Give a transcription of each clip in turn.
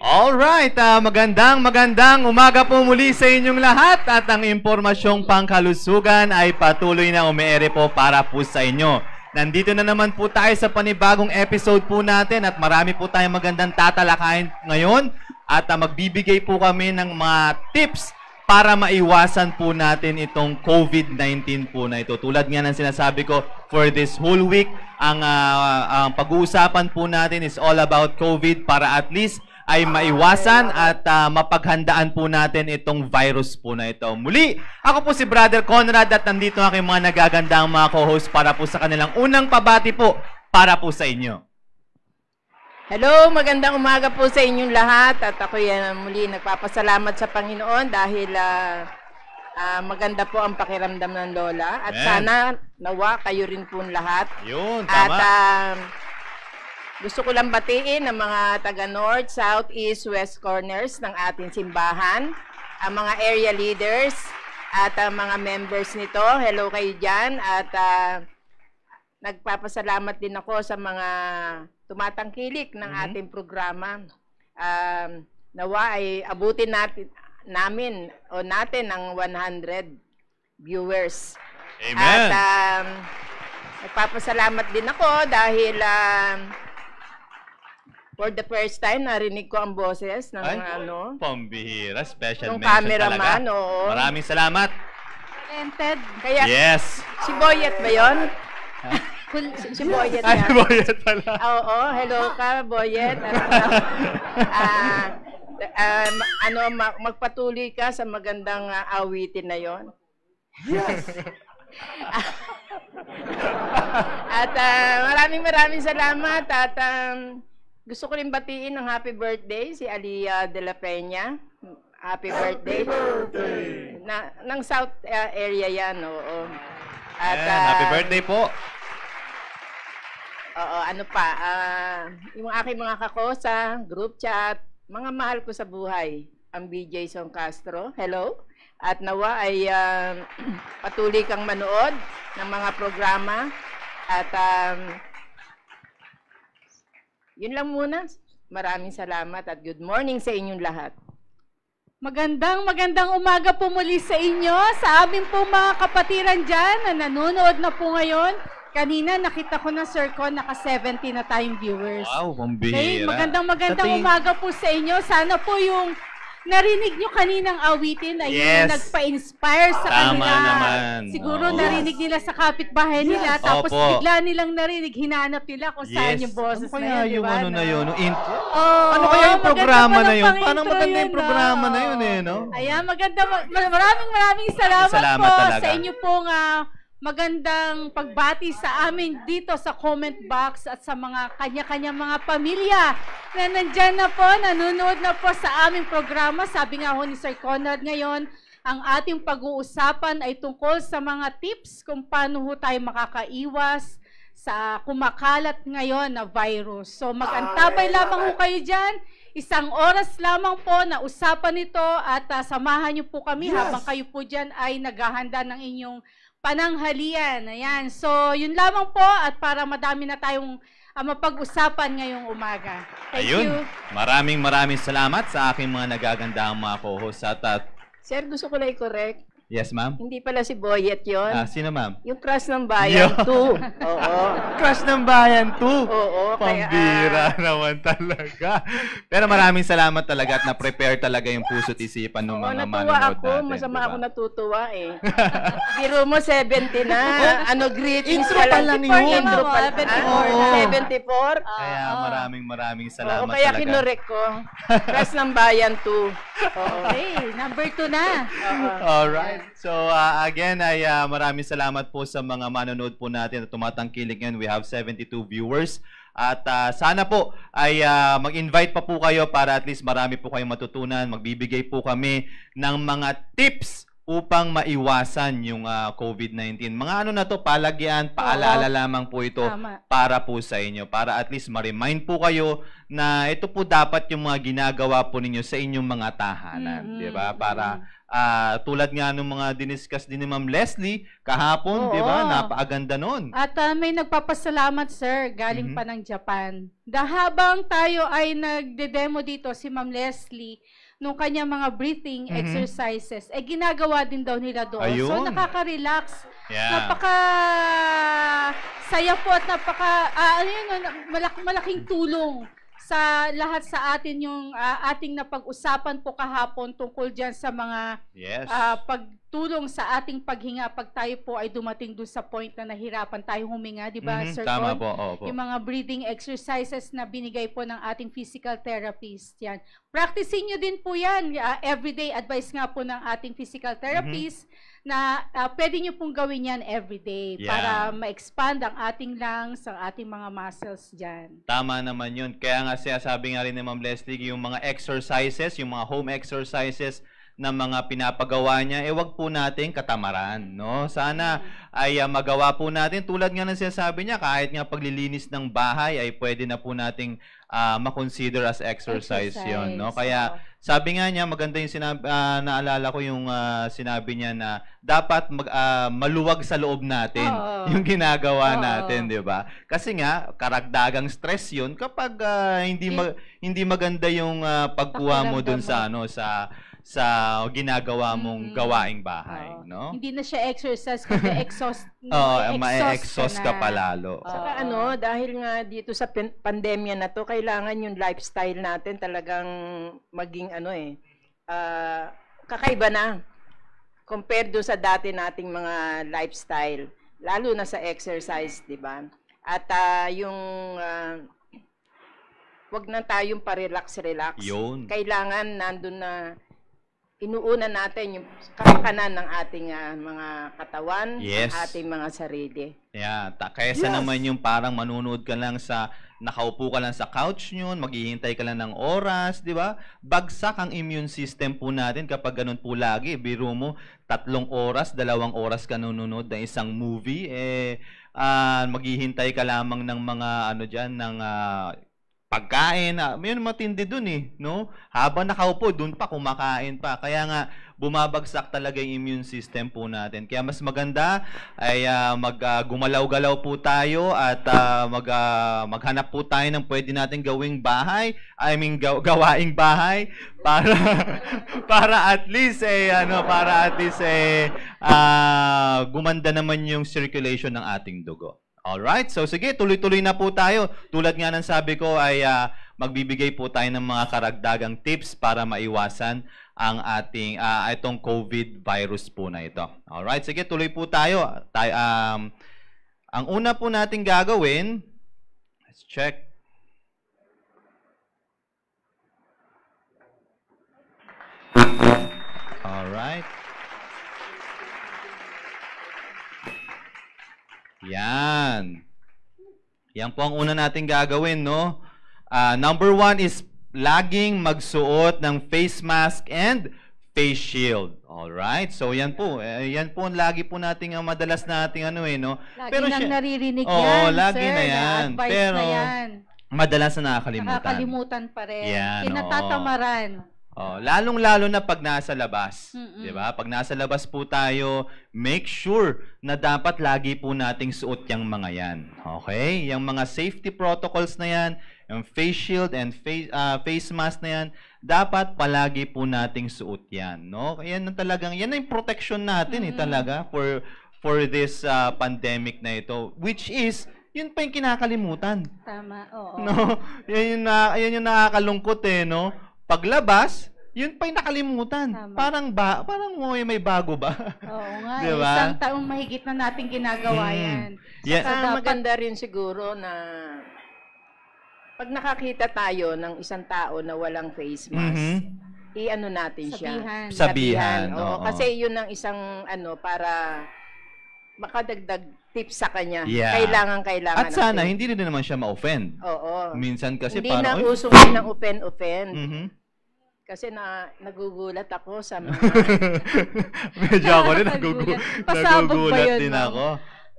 Alright, magandang umaga po muli sa inyong lahat at ang impormasyong pangkalusugan ay patuloy na umiere po para po sa inyo. Nandito na naman po tayo sa panibagong episode po natin at marami po tayong magandang tatalakayin ngayon at magbibigay po kami ng mga tips para maiwasan po natin itong COVID-19 po na ito. Tulad nga ng sinasabi ko, for this whole week, ang pag-uusapan po natin is all about COVID para at least ay maiwasan at mapaghandaan po natin itong virus po na ito. Muli, ako po si Brother Conrad at nandito ang aking mga nagagandang mga co-host para po sa kanilang unang pabati po para po sa inyo. Hello, magandang umaga po sa inyong lahat at ako yan muli nagpapasalamat sa Panginoon dahil maganda po ang pakiramdam ng Lola at sana nawa kayo rin po lahat. Yun, tama. At gusto ko lang batiin ang mga taga North, South, East, West corners ng ating simbahan, ang mga area leaders at ang mga members nito. Hello kayo dyan at nagpapasalamat din ako sa mga tumatangkilik ng ating programa. Nawa ay abutin natin ang 100 viewers. Amen. At nagpapasalamat din ako dahil for the first time, narinig ko ang boses ng pambihira, special ng mention cameraman, talaga. oo. Maraming salamat. Talented. Kaya, yes. Si Boyet ba yun? Si Boyet yan. Ay, Boyet pala. Oo, hello ka, Boyet. Magpatuloy ka sa magandang awitin na yon. Yes. At maraming salamat at gusto ko rin batiin ng happy birthday si Alia de la Peña. Happy birthday. Ng South area yan, oo. At happy birthday po. Oo, ano pa, yung aking mga kakosa, group chat, mga mahal ko sa buhay, ang BJ Song Castro, hello. At nawa ay patuloy kang manood ng mga programa at yun lang muna. Maraming salamat at good morning sa inyong lahat. Magandang umaga po muli sa inyo, sa amin po mga kapatiran dyan na nanonood na po ngayon. Kanina nakita ko na Sir Con, naka-70 na tayong viewers. Wow, pambihira. Okay, magandang umaga po sa inyo. Sana po yung narinig nyo kaninang awitin ay yung nagpa-inspire sa kanila. Naman. Siguro narinig nila sa kapitbahay nila, tapos bigla nilang narinig, hinanap nila kung saan yung boses na yun, yung diba? ano na yun? Intro? Ano kaya yung programa na yun? Paano maganda yung programa na yun no? Ayan, maraming salamat po talaga sa inyo pong magandang pagbati sa amin dito sa comment box at sa mga kanya-kanyang mga pamilya na nandyan na po, nanonood na po sa aming programa. Sabi nga ho ni Sir Conrad ngayon, ang ating pag-uusapan ay tungkol sa mga tips kung paano ho tayo makakaiwas sa kumakalat ngayon na virus. So mag-antabay lamang ho kayo dyan. 1 oras lamang po na usapan ito at samahan niyo po kami habang kayo po dyan ay naghahanda ng inyong pananghalian. Ayan. So, yun lamang po at para madami na tayong mapag-usapan ngayong umaga. Thank you. Maraming salamat sa aking mga nagagandang mga co-host. Sir, gusto ko lang i-correct. Yes, ma'am? Hindi pala si Boyet yun. Sino, ma'am? Yung Crush ng Bayan 2. Oo. Crush ng Bayan 2? Oo. Pambira naman talaga. Pero maraming salamat talaga at na-prepare talaga yung puso't isipan ng mga manonood natin. Masama ako natutuwa eh. Biro mo 70 na. Greetings intro pa lang yun. Intro pa lang. 74? Kaya maraming salamat talaga. Kaya kinorek ko. Crush ng Bayan 2. Okay, number 2 na. Alright. So, again, ay maraming salamat po sa mga manonood po natin at tumatangkilik ngayon. We have 72 viewers. At sana po ay mag-invite pa po kayo para at least marami po kayong matutunan. Magbibigay po kami ng mga tips upang maiwasan yung COVID-19. Mga ano na to, palagyan, paalala lamang po ito para po sa inyo. Para at least ma-remind po kayo na ito po dapat yung mga ginagawa po ninyo sa inyong mga tahanan. Diba? Para tulad nga ng mga diniscuss din ni Ma'am Leslie kahapon, Oo. di ba? Napakaganda nun. At may nagpapasalamat, sir, galing pa ng Japan. Habang tayo ay nagde-demo dito, si Ma'am Leslie, nung kanyang mga breathing exercises, ginagawa din daw nila doon. Ayun. So, nakaka-relax. Yeah. Napaka-saya po at malaking tulong sa lahat sa atin yung ating napag-usapan po kahapon tungkol dyan sa mga pagtulong sa ating paghinga pag tayo po ay dumating doon sa point na nahirapan tayo huminga, di ba, Sir Tama Con? po, opo. Yung mga breathing exercises na binigay po ng ating physical therapist, yan. Practicing nyo din po yan. Everyday advice nga po ng ating physical therapist na pwede nyo pong gawin yan everyday para ma-expand ang ating lungs, ang ating mga muscles dyan. Tama naman yun. Kaya nga sabi nga rin ni Ma'am Leslie, yung mga exercises, yung mga home exercises na mga pinapagawa niya, wag po natin katamaran, no? Sana ay magawa po natin. Tulad nga ng sinasabi niya, kahit nga paglilinis ng bahay ay pwede na po nating ma-consider as exercise yun, no? Kaya sabi nga niya, maganda yung sinabi, naalala ko yung sinabi niya na dapat maluwag sa loob natin yung ginagawa natin, di ba? Kasi nga, karagdagang stress yun kapag hindi maganda yung pagkuha mo dun sa sa ginagawa mong gawaing bahay, no? Hindi na siya exercise, kundi exhaust. Ma-exhaust ka palalo. Saka dahil nga dito sa pandemya na to, kailangan yung lifestyle natin talagang maging kakaiba na compared do sa dati nating mga lifestyle, lalo na sa exercise, di ba? At wag na tayong pa-relax. Kailangan nandun na inuuna natin yung kapakanan ng ating mga katawan, ating mga sarili. Kaysa naman yung parang manunood ka lang nakaupo ka lang sa couch nyo, maghihintay ka lang ng oras, di ba? Bagsak ang immune system po natin kapag ganun po lagi. Biro mo, 3 oras, 2 oras ka nanonood ng isang movie, maghihintay ka lamang ng mga ng pagkain, yun matindi dun no? Habang nakaupo, dun pa, kumakain pa. Kaya nga, bumabagsak talaga yung immune system po natin. Kaya mas maganda ay gumalaw-galaw po tayo at maghanap po tayo ng pwede natin gawaing bahay para at least gumanda naman yung circulation ng ating dugo. Alright, so sige, tuloy-tuloy na po tayo. Tulad nga ng sabi ko ay magbibigay po tayo ng mga karagdagang tips para maiwasan ang ating itong COVID virus po na ito. Alright, sige, tuloy po tayo. Ang una po nating gagawin, let's check. Alright. Yan po ang una nating gagawin, no? Number 1 is laging magsuot ng face mask and face shield. Alright? So, yan po ang lagi po nating madalas nating no? Lagi nang naririnig yan, lagi sir, na yan. Pero, na yan. madalas na nakakalimutan. Nakakalimutan pa rin. Yan, Kinatatamaran. Lalong-lalo na pag nasa labas. Di ba? Pag nasa labas po tayo, make sure na dapat lagi po nating suot yung mga yan. Okay? Yung mga safety protocols na yan, yung face shield and face mask na yan, dapat palagi po nating suot yan. No? Yan na yung protection natin talaga for this pandemic na ito. Which is, yun pa yung kinakalimutan. Tama, oo. No? Yan yung nakakalungkot no? Paglabas, yun pa yung nakalimutan. Tama. Parang may bago ba? Oo nga. Diba? Isang taong mahigit na natin ginagawa yan. Saka maganda rin siguro na pag nakakita tayo ng isang tao na walang face mask, i-ano natin siya. Sabihan. Oo, kasi yun ang isang para makadagdag tips sa kanya. Yeah. Kailangan. At sana, hindi rin naman siya ma-offend. Oo. Minsan kasi hindi parang... Hindi na uso ng offend. Kasi nagugulat ako sa mga... Medyo ako rin Pasabog nagugulat ba yun, din ako.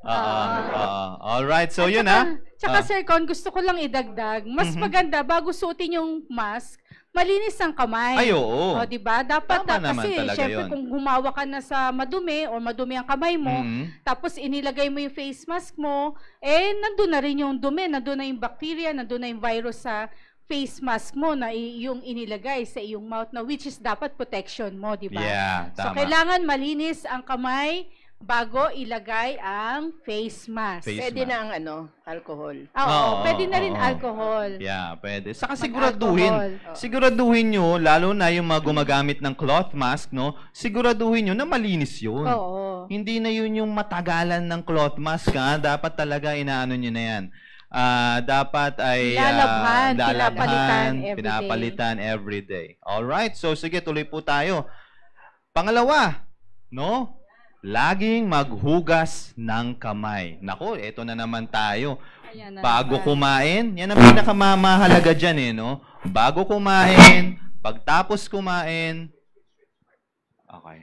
Alright, so yun ha. Tsaka Sir Con, gusto ko lang idagdag, mas maganda bago suotin yung mask, malinis ang kamay. Ay, oo. O, diba? Dapat Tama naman kasi, talaga syempre, yun. kung gumawa ka na sa madumi o madumi ang kamay mo, tapos inilagay mo yung face mask mo, nandun na rin yung dumi, nandun na yung bacteria, nandun na yung virus sa face mask mo na yung inilagay sa iyong mouth na which is dapat protection mo, diba? Yeah, So, tama. kailangan malinis ang kamay bago ilagay ang face mask. Pwede na ang alcohol. Oo, pwede na rin alcohol. Yeah, pwede. Saka Mag-alcohol. siguraduhin nyo, lalo na yung mga gumagamit ng cloth mask, no? Siguraduhin nyo na malinis yun. Oo. Hindi na yun yung matagalan ng cloth mask, ha? Dapat talaga inaano nyo na yan. Dapat ay Lalabhan, pinapalitan every day. Alright, so sige, tuloy po tayo. Pangalawa, no? Laging maghugas ng kamay. Nako, eto na naman tayo. Ayan na Bago naman. kumain, yan ang pinakamahalaga dyan no? Bago kumain, pagtapos kumain, okay.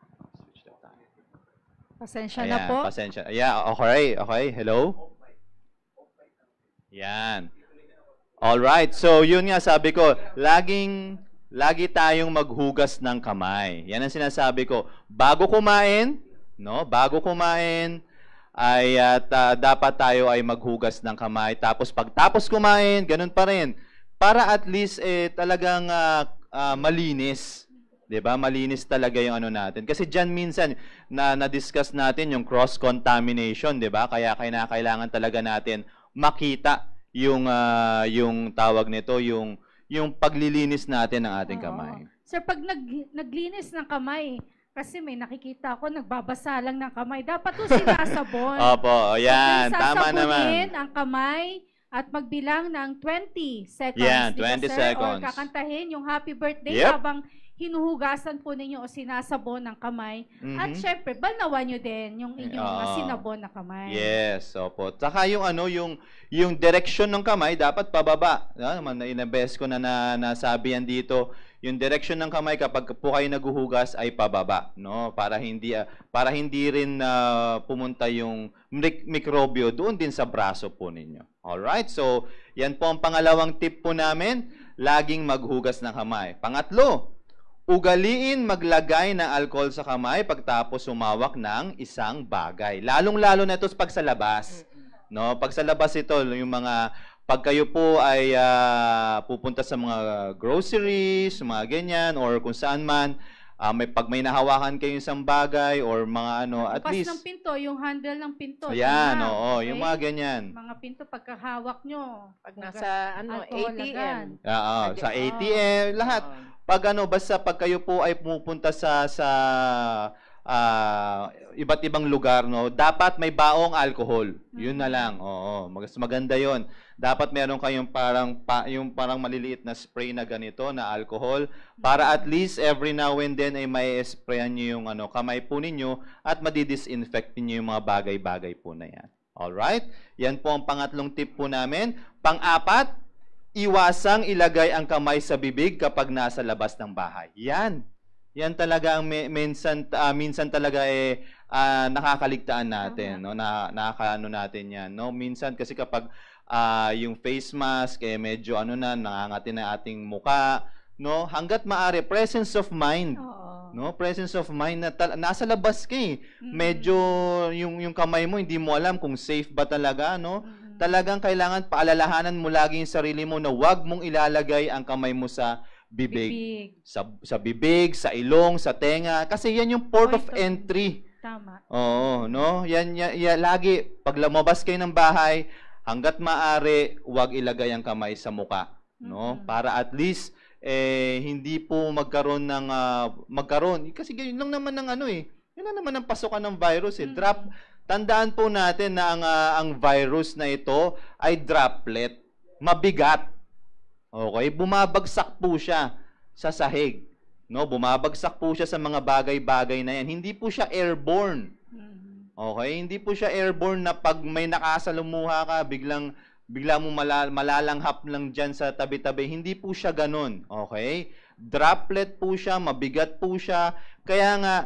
Pasensya na po. Pasensya. Yeah, okay, hello? Yan. Alright, so yun nga sabi ko, lagi tayong maghugas ng kamay. Yan ang sinasabi ko. Bago kumain, no? Bago kumain ay dapat tayo ay maghugas ng kamay. Tapos pagtapos kumain, ganun pa rin. Para at least talagang malinis. 'Di ba? Malinis talaga yung natin. Kasi diyan minsan na-discuss natin yung cross contamination, 'di ba? Kaya kailangan talaga natin makita yung tawag nito, yung paglilinis natin ng ating kamay. Sir, pag naglinis ng kamay, kasi may nakikita ako, nagbabasa lang ng kamay. Dapat po sinasabon. Opo, yan. Tama Sasabunin naman. ang kamay at magbilang ng 20 seconds. Yan, Di ba, 20 sir? seconds. Or kakantahin yung happy birthday Yep. habang hinuhugasan po ninyo o sinasabon ng kamay. At syempre, banawan nyo din yung inyong sinabon na kamay. Yes, opo. Tsaka yung direction ng kamay dapat pababa. Inabes ko na nasabi yan dito. Yung direction ng kamay kapag po kayo naghuhugas ay pababa, no? Para hindi rin pumunta yung mikrobyo doon din sa braso po ninyo. All right? So, yan po ang pangalawang tip po namin, laging maghugas ng kamay. Pangatlo, ugaliin maglagay ng alcohol sa kamay pagtapos humawak ng isang bagay. Lalong-lalo na ito pag sa labas. No? Pag sa labas ito, yung pag kayo po ay pupunta sa mga groceries, mga ganyan, or kung saan man, pag may nahawakan kayo isang bagay, or mga at Bukas least... ng pinto, yung handle ng pinto. Ayan, tama, oo, okay? yung mga ganyan. Mga pinto, pagkahawak nyo. Pag nasa alcohol ATM. agad. Sa ATM, lahat. Pag basta pag kayo po ay pumupunta sa iba't ibang lugar, no, dapat may baong alcohol. Yun na lang. Oo, maganda 'yon. Dapat meron kayong parang maliliit na spray na ganito na alcohol para at least every now and then ay may sprayan niyo yung kamay po ninyo at madi-disinfect niyo yung mga bagay-bagay po na 'yan. All right? Yan po ang pangatlong tip po namin. Pang-apat, iwasang ilagay ang kamay sa bibig kapag nasa labas ng bahay. Yan. Yan talaga ang minsan talaga nakakaligtaan natin, no? Nakakaano natin 'yan, no? Minsan kasi kapag yung face mask medyo nangangatin na ating muka, no? Hangga't maaari presence of mind. No? Presence of mind na nasa labas ka Medyo yung kamay mo hindi mo alam kung safe ba talaga, no? Talagang kailangan paalalahanan mo lagi yung sarili mo na huwag mong ilalagay ang kamay mo sa bibig. Sa bibig, sa ilong, sa tenga. Kasi yan yung port of entry. Tama. Oo, no? Yan lagi. Pag lumabas kayo ng bahay, hanggat maaari, huwag ilagay ang kamay sa muka. No? Para at least, hindi po magkaroon. Kasi yun lang naman yun lang naman ang pasukan ng virus. Tandaan po natin na ang virus na ito ay droplet. Mabigat. Okay? Bumabagsak po siya sa sahig. No? Bumabagsak po siya sa mga bagay-bagay na yan. Hindi po siya airborne. Okay? Hindi po siya airborne na pag may nakasalumuha ka, bigla mo malalanghap lang dyan sa tabi-tabi. Hindi po siya ganun. Okay? Droplet po siya, mabigat po siya. Kaya nga,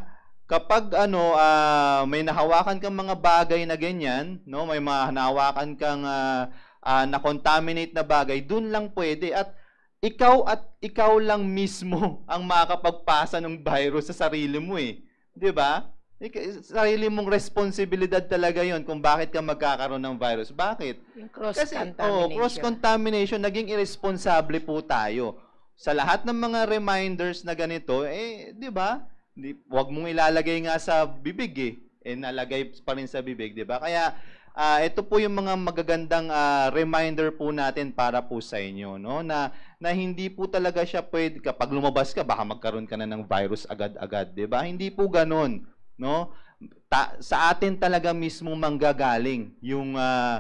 kapag may nahawakan kang mga bagay na ganyan, no, may mga nahawakan kang na-contaminate na bagay, dun lang pwede at ikaw lang mismo ang makakapagpasa ng virus sa sarili mo eh. 'Di ba? Sarili mong responsibilidad talaga 'yon kung bakit ka magkakaroon ng virus. Bakit? Yung cross-contamination. Cross-contamination, naging irresponsible po tayo. Sa lahat ng mga reminders na ganito, 'di ba? Huwag mong ilalagay nga sa bibig nalagay pa rin sa bibig, 'di ba? Kaya ito po yung mga magagandang reminder po natin para po sa inyo, no? Na hindi po talaga siya pwede kapag lumabas ka baka magkaroon ka na ng virus agad-agad, 'di ba? Hindi po ganoon, no? Sa atin talaga mismo manggagaling yung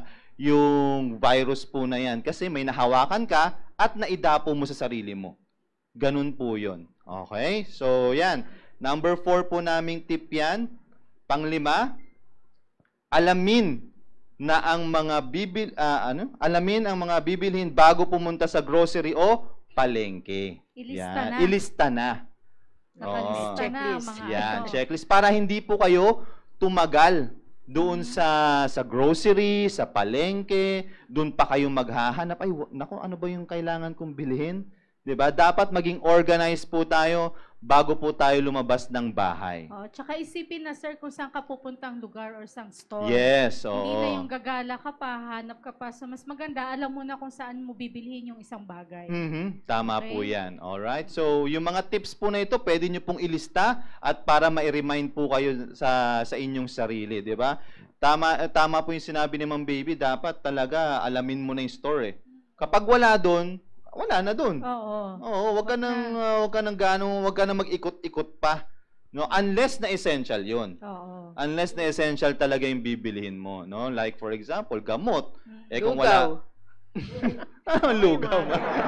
virus po na 'yan kasi may nahawakan ka at naidapo mo sa sarili mo. Ganun po 'yon. Okay? So, 'yan. Number 4 po naming tip 'yan. Panglima, alamin ang mga bibilhin bago pumunta sa grocery o palengke. Ilista na. Nakalista na ang mga Yan, checklist para hindi po kayo tumagal doon sa grocery, sa palengke, doon pa kayo maghahanap. Ay, nako, ano ba yung kailangan kong bilhin? 'Di ba? Dapat maging organized po tayo bago po tayo lumabas ng bahay. Tsaka isipin na, sir, kung saan ka pupuntang lugar or sang store. Yes, Hindi na yung gagala ka pa, hanap ka pa. So, mas maganda, alam mo na kung saan mo bibilhin yung isang bagay. Tama po yan. Alright? So, yung mga tips po na ito, pwede nyo pong ilista at para ma-remind po kayo sa inyong sarili. Di ba? Tama po yung sinabi ni Ma'am Baby, dapat talaga alamin mo na yung store. Kapag wala doon, wala na doon. Oo, wag ka nang mag-ikot-ikot pa. No, unless na essential 'yun. Oo. Unless na essential talaga yung bibilihin mo, no? Like for example, gamot. Kung Lugaw. wala lugaw.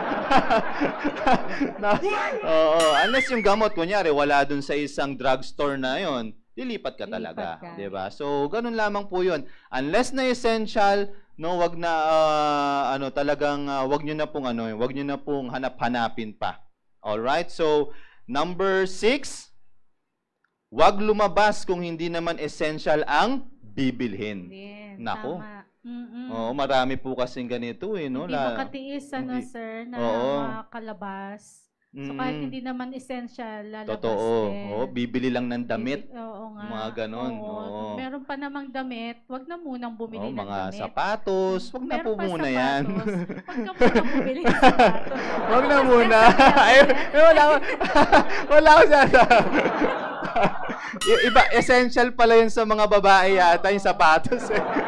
Unless yung gamot kunyari wala doon sa isang drugstore na 'yon, lilipat ka talaga, 'di ba? So, ganun lamang po 'yun. Unless na essential, no, wag na wag niyo na pong hanap-hanapin pa. All right? So, number 6, wag lumabas kung hindi naman essential ang bibilhin. Nako. Oo, marami po kasing ganito no. Hindi makatiis sir, na makalabas. So, kahit hindi naman essential, lalabas din. Bibili lang ng damit. Oo nga. Mga ganon. Meron pa namang damit, wag na munang bumili ng mga damit. sapatos, wag na po muna yan. Wag ka munang bumili ng sapatos. Wag na muna. Wala ko iba, essential pala yun sa mga babae yata, yung sapatos.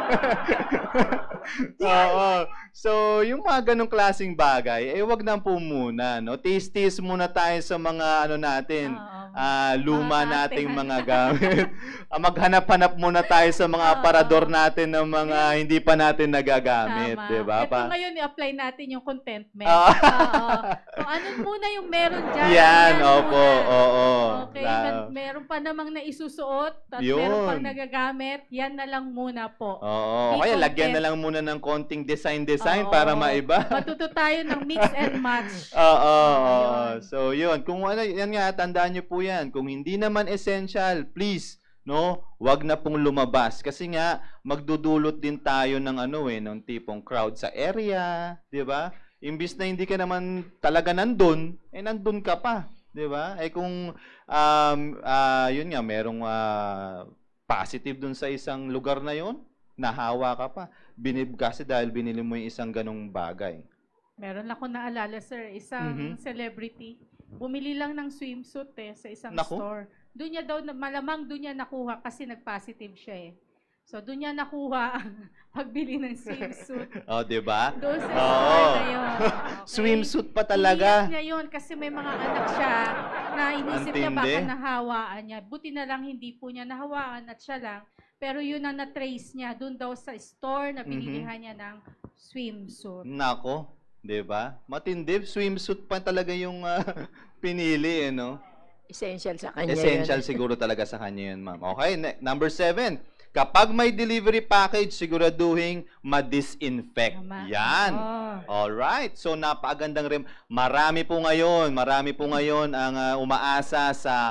So, yung mga ganong klaseng bagay, wag na po muna, no? Taste muna tayo sa mga natin, luma nating mga gamit. Maghanap-hanap muna tayo sa mga aparador natin ng mga hindi pa natin nagagamit, di ba? Ito ngayon, i-apply natin yung contentment. Kung ano muna yung meron dyan. Yan, opo, oo. Okay, meron pa namang naisusuot at meron pang nagagamit, yan na lang muna po. Kaya lagyan na lang muna ng konting design para maiba. Matuto tayo ng mix and match. So, yun. Kung yan nga, tandaan nyo po yan. Kung hindi naman essential, please, no, wag na pong lumabas. Kasi nga, magdudulot din tayo ng ng tipong crowd sa area, di ba? Imbis na hindi ka naman talaga nandun, nandun ka pa, di ba? Kung, yun nga, merong positive dun sa isang lugar na yun, nahawa ka pa. Kasi dahil binili mo yung isang ganong bagay. Meron ako naalala, sir, isang celebrity. Bumili lang ng swimsuit sa isang store. Doon niya daw, malamang doon niya nakuha kasi nag-positive siya So, doon niya nakuha ang pagbili ng swimsuit. Diba? Doon sa store na yun. Swimsuit pa talaga. Iniyak niya yun kasi may mga anak siya na inisip niya baka nahawaan niya. Buti na lang hindi po niya nahawaan at siya lang. Pero yun ang na-trace niya doon daw sa store na binilihan niya ng swimsuit. Nako, 'di ba? Matindi, swimsuit pa talaga yung pinili, no? Essential sa kanya. Essential siguro talaga sa kanya yun, ma'am. Okay, number 7. Kapag may delivery package, siguraduhin ma-disinfect. Yan. Alright. So, napakagandang marami po ngayon ang umaasa sa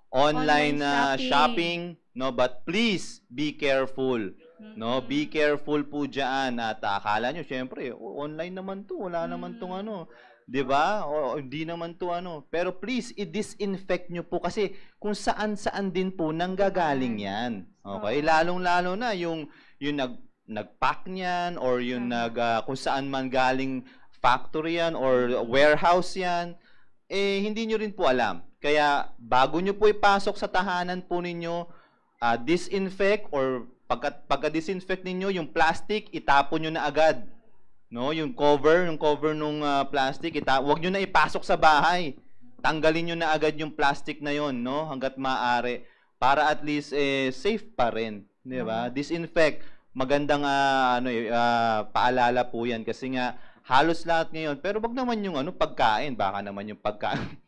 online Online shopping, no, but please be careful. No, be careful po diyan at akala nyo syempre online naman 'to, wala naman 'tong ano, 'di ba? O hindi naman 'to ano. Pero please i-disinfect nyo po kasi kung saan-saan din po nanggagaling 'yan. Okay? Lalong-lalo na yung nagpack niyan or yung kung saan man galing factory yan or warehouse yan, eh hindi nyo rin po alam. Kaya bago nyo po ipasok sa tahanan po ninyo, disinfect or pagka-disinfect ninyo, yung plastic, itapon nyo na agad. No, yung cover nung plastic, wag nyo na ipasok sa bahay. Tanggalin nyo na agad yung plastic na yon, no, hangga't maaari para at least safe pa rin, 'di ba? Disinfect. Magandang paalala po 'yan kasi nga halos lahat ngayon, pero wag naman yung pagkain, baka naman yung pagkain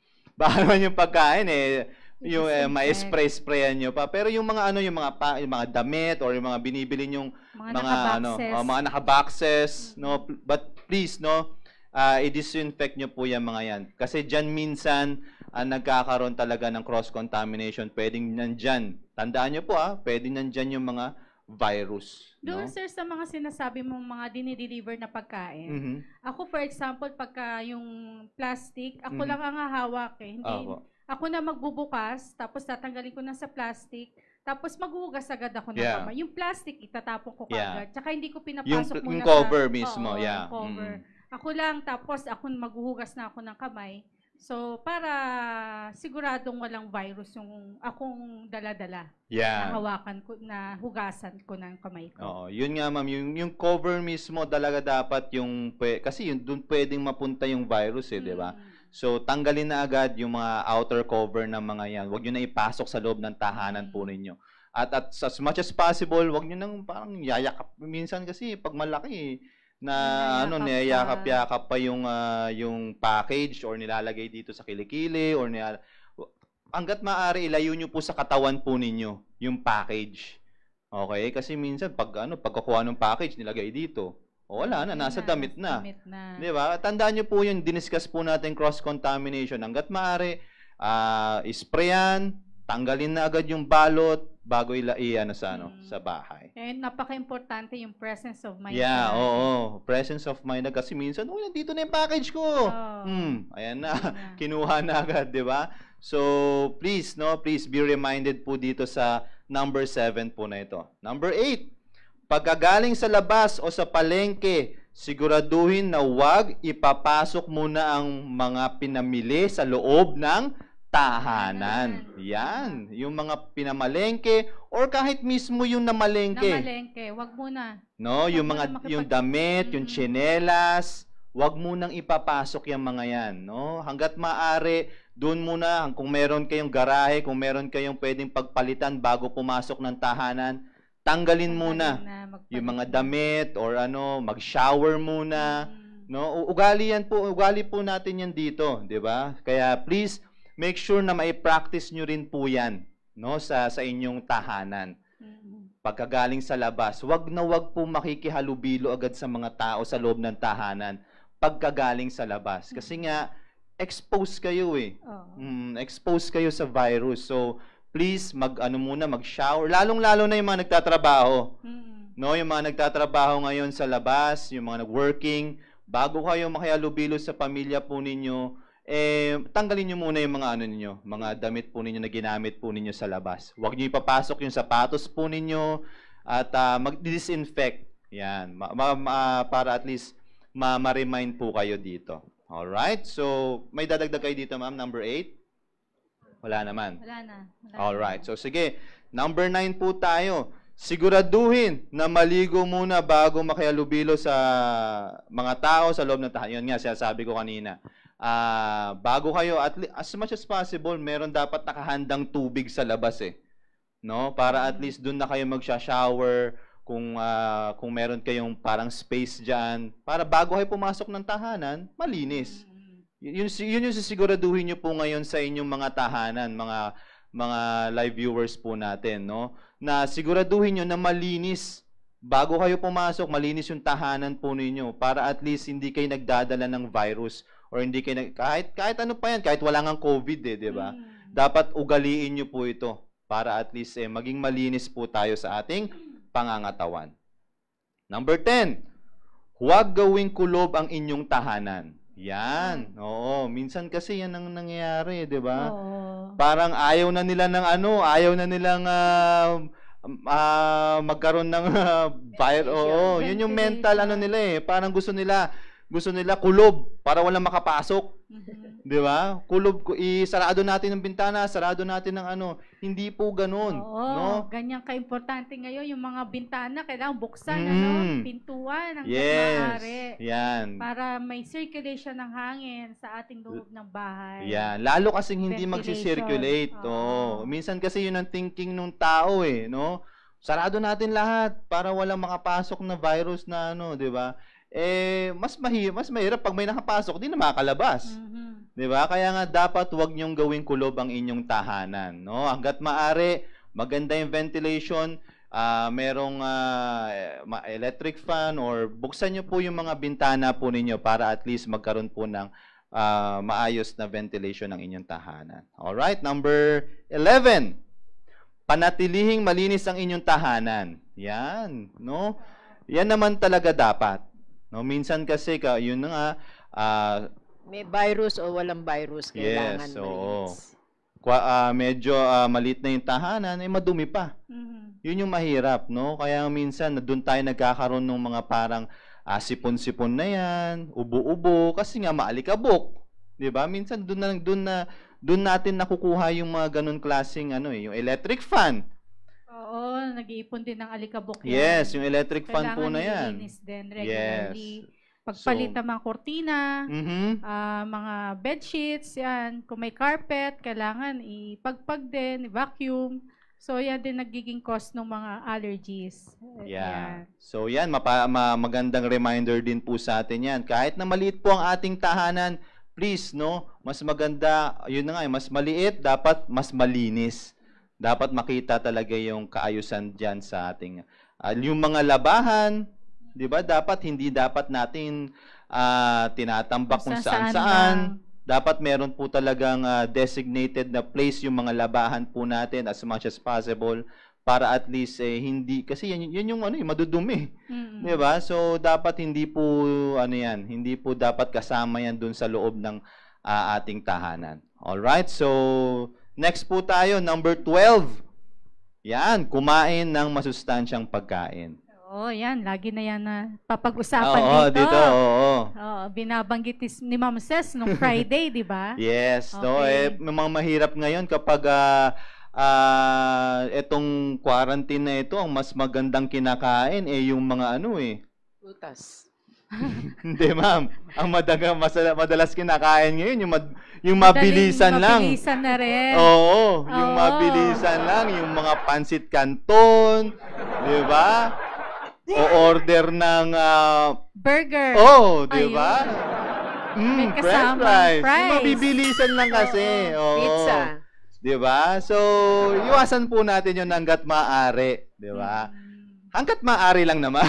yung ma-spray-sprayan nyo pa. Pero yung mga yung mga damit or yung mga binibili nyong mga naka-boxes, no, but please, no, i-disinfect nyo po yung mga yan. Kasi diyan minsan nagkakaroon talaga ng cross-contamination. Pwedeng nandyan. Tandaan nyo po pwedeng nandyan yung mga virus. Doon, No? sir, sa mga sinasabi mong mga dinideliver na pagkain, Mhm. ako, for example, pagka yung plastic, ako Mhm. lang ang hahawak eh. Hindi, Opo. ako na magbubukas, tapos tatanggalin ko na sa plastic, tapos maghuhugas agad ako ng Yeah. kamay. Yung plastic, itatapon ko Yeah. kaagad. Tsaka hindi ko pinapasok muna Yung cover sa... mismo, Oo, yeah. yung cover. Ako lang, tapos ako maghuhugas na ako ng kamay. So, para siguradong walang virus yung akong dala-dala. Yeah. Na hawakan ko, na hugasan ko ng kamay ko. Oo, yun nga ma'am, yung cover mismo talaga dapat kasi yun doon pwedeng mapunta yung virus 'di ba? So tanggalin na agad yung mga outer cover ng mga yan. Huwag niyo na ipasok sa loob ng tahanan po ninyo. At as much as possible, huwag niyo nang parang yayakap minsan kasi pag malaki na niyayakap-yakap pa yung package or nilalagay dito sa kilikili or hangga't maaari ilayo niyo po sa katawan po ninyo yung package. Okay? Kasi minsan pagkukuha ng package nilagay dito. O wala na, nasa damit na. 'Di ba? Tandaan niyo po yung diniscuss po natin cross-contamination. Hangga't maaari isprayan, tanggalin na agad yung balot bago sa bahay. And napaka-importante yung presence of mind. Yeah, oo. Presence of mind na kasi minsan, nandito na yung package ko. Ayan na. Kinuha na agad, 'di ba? So, please be reminded po dito sa number 7 po na ito. Number 8, pagkagaling sa labas o sa palengke, siguraduhin na huwag ipapasok muna ang mga pinamili sa loob ng tahanan. Yan. Yung mga pinamalengke or kahit mismo yung namalengke. Namalengke, wag muna. No, yung damit, yung tsinelas, wag munang ipapasok yung mga yan, no? Hangga't maaari, doon muna kung meron kayong garahe, kung meron kayong pwedeng pagpalitan bago pumasok ng tahanan, tanggalin muna yung mga damit or mag-shower muna, no? Ugali po natin yan dito, 'di ba? Kaya please make sure na mai-practice nyo rin po yan, no, sa inyong tahanan. Pagkagaling sa labas, wag po makikihalubilo agad sa mga tao sa loob ng tahanan pagkagaling sa labas. Kasi nga, exposed kayo exposed kayo sa virus. So, please, mag-shower. Lalong-lalo na yung mga nagtatrabaho. No, yung mga nagtatrabaho ngayon sa labas, yung mga nag-working, bago kayo makihalubilo sa pamilya po ninyo, tanggalin nyo muna yung mga mga damit po ninyo na ginamit po ninyo sa labas. Huwag nyo ipapasok yung sapatos po ninyo at mag-disinfect. Yan. Para at least ma-remind po kayo dito. Alright? So, may dadagdag kayo dito, ma'am, number 8? Wala naman. Wala na. Alright. So, sige. Number 9 po tayo. Siguraduhin na maligo muna bago makihalubilo sa mga tao sa loob ng tahanan. Yun nga, sinasabi ko kanina. Bago kayo, as much as possible, meron dapat nakahandang tubig sa labas no? Para at least doon na kayo magsha-shower kung meron kayong parang space diyan para bago kayo pumasok ng tahanan, malinis. Yun yung sisiguraduhin niyo po ngayon sa inyong mga tahanan, mga live viewers po natin, no? Na siguraduhin niyo na malinis bago kayo pumasok, malinis yung tahanan po ninyo para at least hindi kayo nagdadala ng virus or hindi kayo kahit ano pa yan, kahit wala ngang COVID 'di ba? dapat ugaliin nyo po ito para at least maging malinis po tayo sa ating pangangatawan. Number 10, huwag gawing kulob ang inyong tahanan. Yan. Oo, minsan kasi yan ang nangyayari, 'di ba? Parang ayaw na nila ng ayaw na nilang magkaroon ng fire. Oo, yun yung mental nila Parang gusto nila kulob para walang makapasok. 'Di ba? Kulob, isarado natin ang bintana, sarado natin ng hindi po ganoon, no? Ganyan ka-importante ngayon yung mga bintana kailangan buksan, pintuan hangga't maaari. Yan. Para may circulation ng hangin sa ating loob ng bahay. Yan. Lalo kasing hindi magsi-circulate. Minsan kasi yun ang thinking ng tao no? Sarado natin lahat para walang makapasok na virus na 'di ba? Mas mahirap pag may nakapasok, di na makakalabas. 'Di ba? Kaya nga dapat 'wag niyong gawing kulob ang inyong tahanan, no? Hangga't maaari, maganda yung ventilation, merong electric fan or buksan niyo po yung mga bintana po ninyo para at least magkaroon po ng maayos na ventilation ng inyong tahanan. All right, number 11. Panatilihing malinis ang inyong tahanan. Yan, no? Yan naman talaga dapat. No, minsan kasi yun na nga may virus o walang virus kailangan malinis. Medyo maliit na yung tahanan, madumi pa. Yun yung mahirap, no? Kaya minsan doon tayo nagkakaroon ng mga parang sipon-sipon na yan, ubo-ubo kasi nga maalikabok. 'Di ba? Minsan doon natin nakukuha yung mga ganun klaseng yung electric fan. Oo, nag-iipon din ng alikabok yan. Yes, yung electric fan po na yan. Kailangan nilinis din regularly. Yes. Pagpalit ng mga kortina, mga bedsheets, yan. Kung may carpet, kailangan ipagpag din, i-vacuum. So, yan din nagiging cause ng mga allergies. Yeah. So, yan, magandang reminder din po sa atin yan. Kahit na maliit po ang ating tahanan, please, no, mas maganda, yun na nga, mas maliit, dapat mas malinis. Dapat makita talaga yung kaayusan diyan sa ating yung mga labahan, 'di ba? Hindi dapat natin tinatambak kung saan-saan. Dapat meron po talagang designated na place yung mga labahan po natin as much as possible para at least hindi kasi yan yung madudumi. 'Di ba? So dapat hindi po hindi po dapat kasama yan dun sa loob ng ating tahanan. All right? So next po tayo, number 12. Yan, kumain ng masustansyang pagkain. Yan. Lagi na yan na papag-usapan dito. Binabanggit ni Ma'am Ses nung Friday, di ba? Yes. Okay. No, mga mahirap ngayon kapag etong quarantine na ito, ang mas magandang kinakain yung mga Putas. Hindi, ma'am. Ang madalas kinakain ngayon, yung mabilisan lang. Mabilisan na rin. Oo, yung mabilisan lang, yung mga pansit canton, di ba? O order ng burger. Di ba? French fries. Yung mabibilisan lang kasi. Pizza. Di ba? So, iwasan po natin yun hanggat maaari. Di ba? Hanggat maaari lang naman.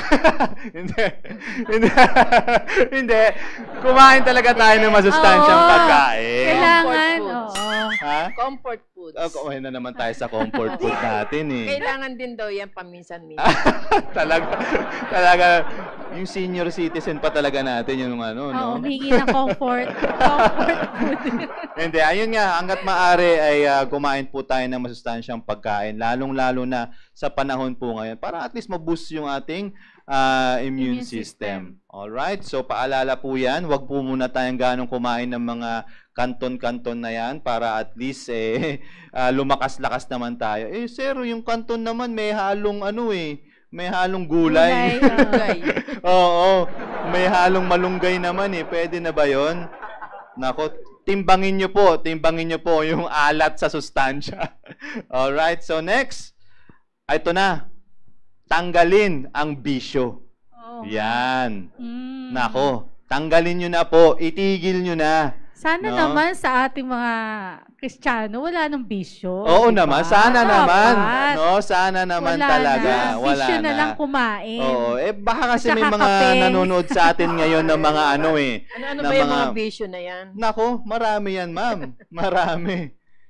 Hindi. Kumain talaga tayo ng masustansyang pagkain. Kailangan. Comfort foods. Kumain na naman tayo sa comfort food natin Kailangan din daw yan paminsan-minsan. Talaga, yung senior citizen pa talaga natin yung no? Humingi ng comfort food. Hindi, ayun nga, hanggat maaari ay kumain po tayo ng masustansyang pagkain, lalong-lalo na sa panahon po ngayon, para at least ma-boost yung ating immune system. Alright, so paalala po yan, wag po muna tayong ganong kumain ng mga kanton-kanton na yan para at least lumakas-lakas naman tayo. Sir, yung kanton naman may halong may halong gulay. Oo, may halong malunggay naman Pwede na ba 'yon? Nako, timbangin niyo po yung alat sa sustansya. All right, so next. Ito na. Tanggalin ang bisyo. Yan. Nako, tanggalin niyo na po, itigil niyo na. Sana naman sa ating mga Kristiyano, wala nang bisyo. Oo naman, sana naman. Sana naman talaga. Wala bisyo na. na lang kumain. Oo, baka kasi may mga nanonood sa atin ngayon ng mga Ano ba yung mga bisyo na yan? Nako, marami yan, ma'am. Marami.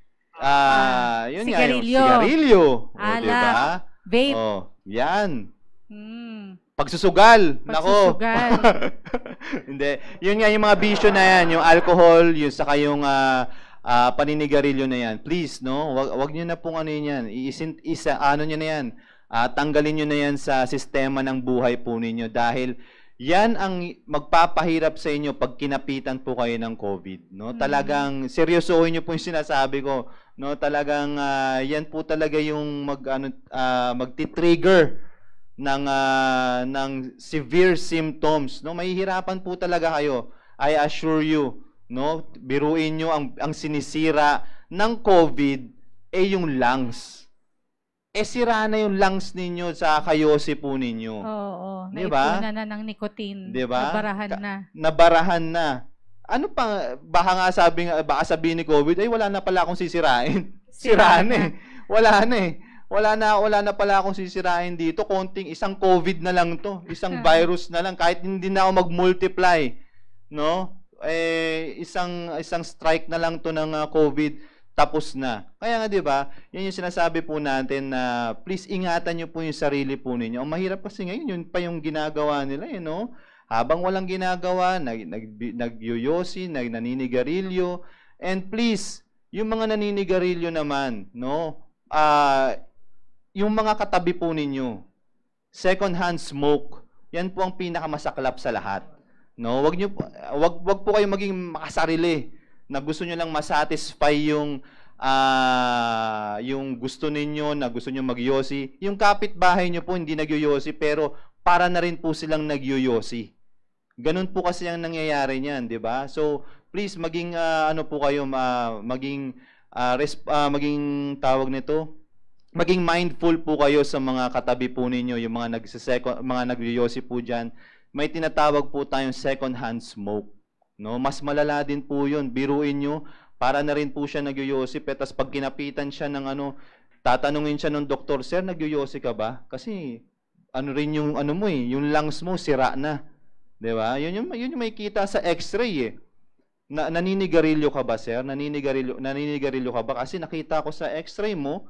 Yun nga, yung Sigarilyo. sigarilyo. O, Alak. diba? Vape. Yan. Hmm. Pagsusugal. Nako. Pagsusugal. Hindi. Yun nga, yung mga bisyo na yan, yung alcohol, yung saka yung paninigarilyo na yan. Please, no? Wag nyo na pong ano yan. Ano nyo na yan. Tanggalin nyo na yan sa sistema ng buhay po ninyo dahil yan ang magpapahirap sa inyo pag kinapitan po kayo ng COVID, no? Talagang seryosohin niyo po 'yung sinasabi ko, no? Talagang yan po talaga yung magti-trigger ng severe symptoms, no? Mahihirapan po talaga kayo. I assure you, no? Biruin niyo ang sinisira ng COVID yung lungs. Sira na yung lungs ninyo sa kayosi po ninyo. Oo. Diba? Naipunan na ng nicotine. Diba? Nabarahan na. Nabarahan na. Ano pa, baka sabihin ni COVID, ay wala na pala akong sisirain. Sira na eh. Wala na eh. Wala na pala akong sisirain dito. Isang COVID na lang to. Isang virus na lang. Kahit hindi na ako mag-multiply. No? Isang strike na lang to ng COVID. Tapos na. Kaya nga 'di ba? Yan yung sinasabi po natin na please ingatan niyo po yung sarili po ninyo. Ang mahirap kasi ngayon yun pa yung ginagawa nila, no? Habang walang ginagawa, nagyoyosi, naninigarilyo. And please, yung mga naninigarilyo naman, no? Yung mga katabi po ninyo, second hand smoke. Yan po ang pinakamasaklap sa lahat. No? Wag po kayo maging makasarili na gusto nyo lang masatisfy yung gusto ninyo, na gusto nyo magyosi. Yung kapitbahay nyo po hindi nagyoyosi, pero para na rin po silang nagyoyosi. Ganun po kasi ang nangyayari niyan, di ba? So, please, maging, maging tawag nito, maging mindful po kayo sa mga katabi po ninyo, yung mga nagyoyosi po dyan. May tinatawag po tayong second-hand smoke. No, mas malala din po 'yun. Biruin nyo, para na rin po siya nagyoyosi, tapos pag kinapitan siya ng tatanungin siya ng doktor, "Sir, nagyoyosi ka ba?" Kasi rin yung yung lungs mo sira na. 'Di ba? Yun yung makikita sa X-ray eh. Naninigarilyo ka ba, sir? Naninigarilyo ka ba? Kasi nakita ko sa X-ray mo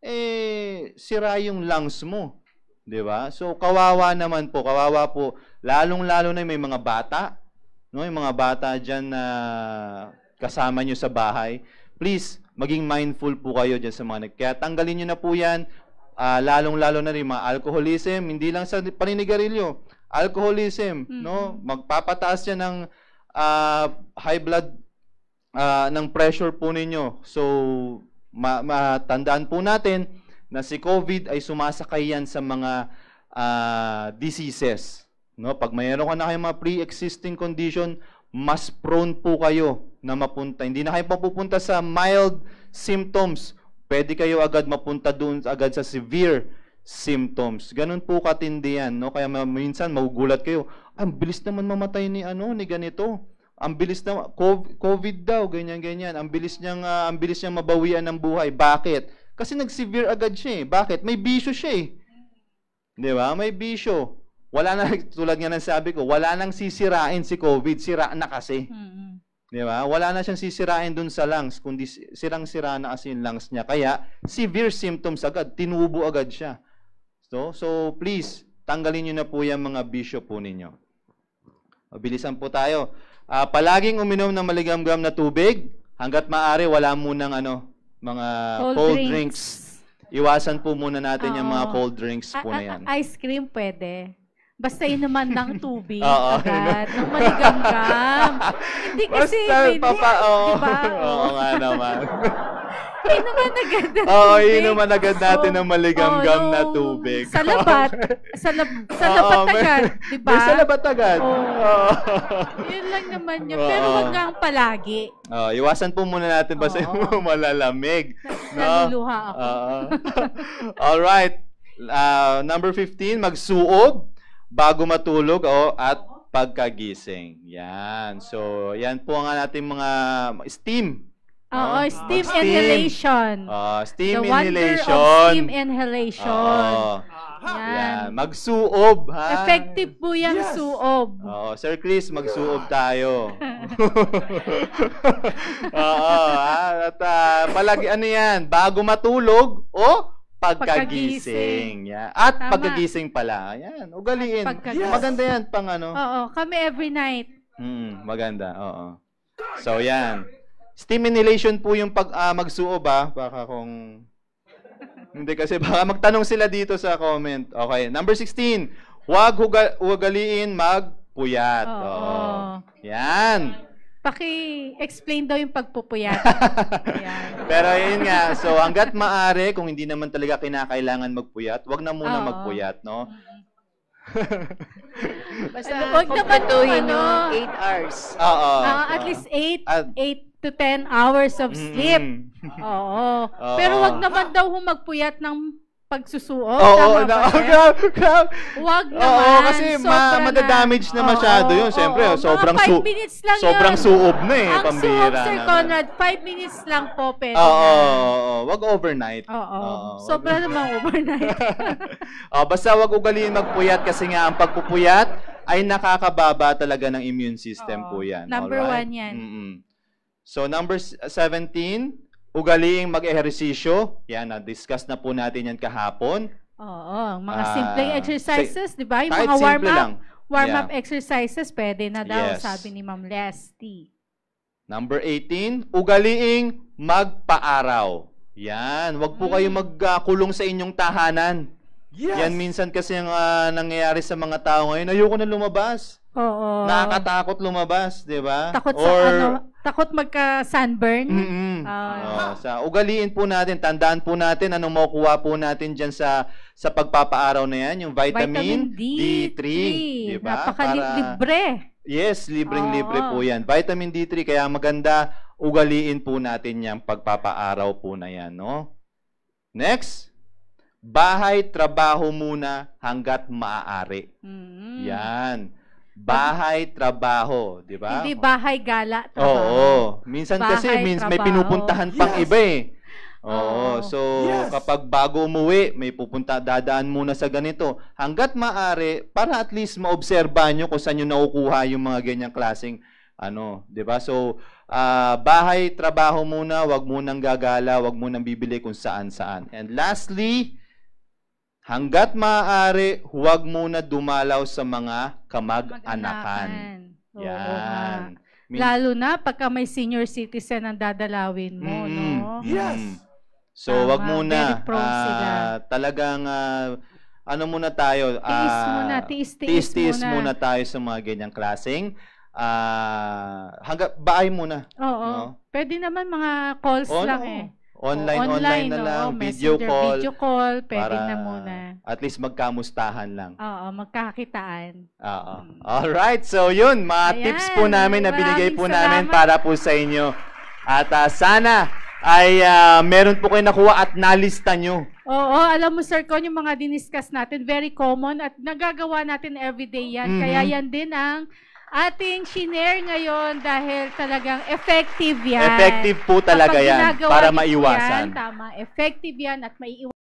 sira yung lungs mo. 'Di ba? So kawawa po. Lalong-lalo na may mga bata. No, yung mga bata dyan na kasama nyo sa bahay, please, maging mindful po kayo dyan sa mga kaya tanggalin nyo na po yan, lalong-lalo na rin mga alcoholism, hindi lang sa paninigarilyo, alcoholism, no? Magpapataas yan ng high blood, ng pressure po ninyo. So, matandaan po natin na si COVID ay sumasakay yan sa mga diseases. No, pag mayroon ka na kayong mga pre-existing condition, mas prone po kayo na mapunta. Hindi na kayo papupunta sa mild symptoms. Pwede kayo agad mapunta doon agad sa severe symptoms. Ganun po katindi yan, no? Kaya minsan magugulat kayo, ang bilis naman mamatay ni ganito. Ang bilis na COVID daw, ganyan. Ang bilis niyang mabawian ng buhay. Bakit? Kasi nag-severe agad siya eh. Bakit? May bisyo siya eh. 'Di ba? May bisyo. Wala na, tulad nga ng sabi ko, wala nang sisirain si COVID, sira na kasi. Di ba? Wala na siyang sisirain dun sa lungs, kundi sirang-sira na kasi yung lungs niya. Kaya, severe symptoms agad, tinubo agad siya. So please, tanggalin nyo na po yung mga bisyo po ninyo. Mabilisan po tayo. Palaging uminom ng maligamgam na tubig, hanggat maaari, wala munang mga cold drinks. Iwasan po muna natin yung mga cold drinks po na yan. Ice cream pwede. Basta inuman ng tubig agad, ng maligamgam. Hindi kasi, diba? Oo nga naman. Inuman agad ng tubig. Oo, inuman agad natin ng maligamgam na tubig. Sa labat. Sa labat agad, diba? Sa labat agad. Yun lang naman yun. Pero wag kang palagi. Iwasan po muna natin basta malalamig. Naluluha ako. Alright. Number 15, magsuob bago matulog at pagkagising. Yan. So, yan po ang ating mga steam. Oo, steam inhalation. Steam The inhalation. wonder of steam inhalation. Yan. Magsuob, ha? Effective po yung suob. Oo, Sir Chris, magsuob tayo. Oo, at palagi ano yan, bago matulog o pagkagising. Yan. At Tama. pagkagising pala. Yan, ugaliin. Pagkagising. Maganda yan pang ano. Oo, kami every night. Maganda, oo. So, yan. Stimulation po yung magsuob, ha? Baka kung... Hindi kasi baka magtanong sila dito sa comment. Okay, number 16. Huwag ugaliin magpuyat. Oo. Yan. Paki-explain daw yung pagpupuyat. Yan. Pero yun nga, so hanggat maaari, kung hindi naman talaga kinakailangan magpuyat, wag na muna magpuyat, no? Basta Huwag naman kumpletuhin ano, yung 8 hours. Oo. At least 8 to 10 hours of sleep. Oo. Pero wag naman daw magpuyat ng pagsusuot. Oo, Tama wag naman. Oo, kasi sobra madadamage na masyado yun. Siyempre, sobrang mga 5 minutes lang sobrang yun. suob na eh. Ang suob, Pambihira Sir naman. Conrad, 5 minutes lang po pwede Oo, wag overnight. Oo. Sobra namang overnight. Basta wag ugaliin magpuyat kasi nga ang pagpupuyat ay nakakababa talaga ng immune system po yan. Number Alright? 1 yan. So, number 17, ugaliing mag-ehersisyo. Yan, na-discuss na po natin yan kahapon. Oo, mga simpleng exercises, di ba? Yung kahit mga simple lang. warm-up exercises, pwede na daw, Yes. sabi ni Ma'am Leslie. Number 18, ugaliing magpaaraw. Yan, wag po kayo magkulong sa inyong tahanan. Yan minsan kasi ang nangyayari sa mga tao ngayon, ayoko na lumabas. Oo. Nakakatakot lumabas, di ba? Takot magka-sunburn. Sa ugaliin po natin, tandaan po natin anong makukuha po natin dyan sa pagpapaaraw na yan, yung vitamin D3. Di ba? Napaka-libre. Yes, libreng-libre po yan. Vitamin D3, kaya maganda ugaliin po natin yung pagpapaaraw po na yan, no? Next, bahay, trabaho muna hanggat maaari. Yan. Bahay, trabaho, di ba? Hindi bahay, gala, trabaho. Oo. Minsan Bahay, kasi may trabaho. pinupuntahan pang iba eh. Oo. So, kapag bago umuwi, may dadaan muna sa ganito. Hanggat maaari, para at least maobserbahan nyo kung saan nyo nakukuha yung mga ganyang klaseng di ba? So, bahay, trabaho muna, wag munang gagala, wag munang bibili kung saan-saan. And lastly, hanggat maaari, huwag muna dumalaw sa mga kamag-anakan. Yan. Lalo na pagka may senior citizen ang dadalawin mo, no? Yes. So, wag muna. Very prone sila. Talagang, muna tayo? Tiis muna tayo sa mga ganyang klaseng. Bahay muna. Oo. No? Pwede naman mga calls lang eh. Online na lang, video call, pwede na muna. At least magkamustahan lang. Oo, magkakitaan. Oo. Alright, so yun, mga tips po namin na binigay po namin para po sa inyo. At sana ay meron po kayo nakuha at nalista nyo. Oo, alam mo Sir Con, yung mga diniscuss natin, very common at nagagawa natin everyday yan. Kaya yan din ang ating shinare ngayon dahil talagang effective yan. Effective po talaga yan para maiwasan. Tama, effective yan at maiiwasan.